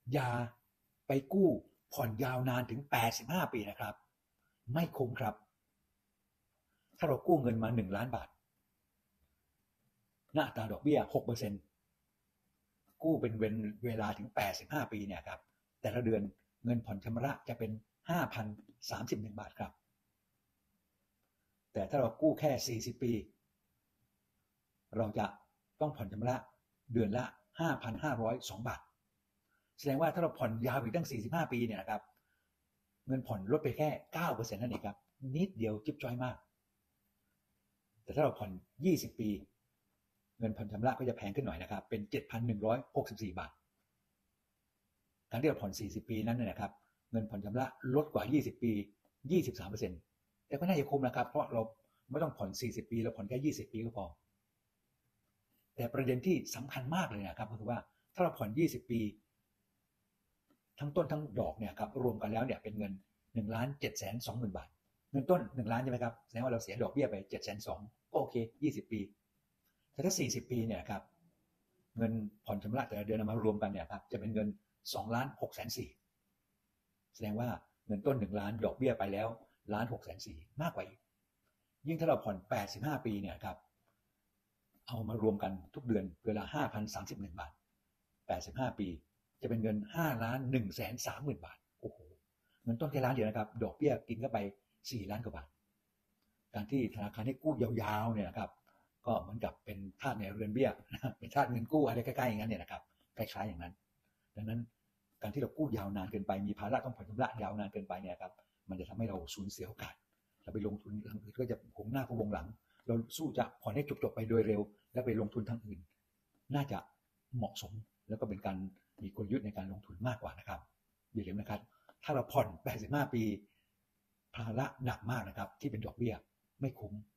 อย่าไปกู้ผ่อนยาวนานถึง85ปีนะครับไม่คุ้มครับถ้าเรากู้เงินมา1 ล้านบาทหน้าอัตราดอกเบี้ย 6% กู้เป็นเวลาถึง85ปีเนี่ยครับแต่ละเดือนเงินผ่อนชำระจะเป็น 5,031 บาทครับแต่ถ้าเรากู้แค่40ปีเราจะต้องผ่อนชำระเดือนละ 5,502 บาทแสดงว่าถ้าเราผ่อนยาวอีกตั้ง45ปีเนี่ยนะครับเงินผ่อนลดไปแค่ 9% นั่นเองครับนิดเดียวจิ๊บจ้อยมากแต่ถ้าเราผ่อน20ปีเงินผ่อนชำระก็จะแพงขึ้นหน่อยนะครับเป็น 7,164 บาทการที่เราผ่อน40ปีนั้นนะครับเงินผ่อนชำระลดกว่า20ปี 23% แต่ก็น่าจะคุ้มนะครับเพราะเราไม่ต้องผ่อน40ปีเราผ่อนแค่20ปีก็พอแต่ประเด็นที่สำคัญมากเลยนะครับก็คือว่าถ้าเราผ่อน20ปีทั้งต้นทั้งดอกเนี่ยครับรวมกันแล้วเนี่ยเป็นเงิน 1,720,000 บาทเงินต้น1 ล้านใช่ไหมครับแสดงว่าเราเสียดอกเบี้ยไป720,000ก็โอเค20ปีแต่ถ้า40ปีเนี่ยครับเงินผ่อนชำระแต่ละเดือนมารวมกันเนี่ยครับจะเป็นเงิน 2,640,000แสดงว่าเงินต้น1 ล้านดอกเบี้ยไปแล้ว1,640,000มากกว่าอีกยิ่งถ้าเราผ่อน85ปีเนี่ยครับเอามารวมกันทุกเดือนเวลา 5,031 บาท85ปีจะเป็นเงิน 5,130,000 บาทโอ้โหเงินต้นแค่ล้านเดียวนะครับดอกเบี้ยกินเข้าไป4 ล้านกว่าบาทการที่ธนาคารให้กู้ยาวๆเนี่ยนะครับก็เหมือนกับเป็นทาสในเรือนเบี้ยเป็นทาสเงินกู้อะไรใกล้ๆอย่างนั้นเนี่ยนะครับคล้ายๆอย่างนั้นดังนั้นการที่เรากู้ยาวนานเกินไปมีภาระต้องผ่อนชำระยาวนานเกินไปเนี่ยครับมันจะทำให้เราสูญเสียโอกาสเราไปลงทุนทางอื่นก็จะหงหน้าพะวงหลังเราสู้จะผ่อนให้จบๆไปโดยเร็วแล้วไปลงทุนทางอื่นน่าจะเหมาะสมแล้วก็เป็นการมีกลยุทธ์ในการลงทุนมากกว่านะครับอย่าลืมนะครับถ้าเราผ่อน85ปีภาระหนักมากนะครับที่เป็นดอกเบี้ยไม่คุ้ม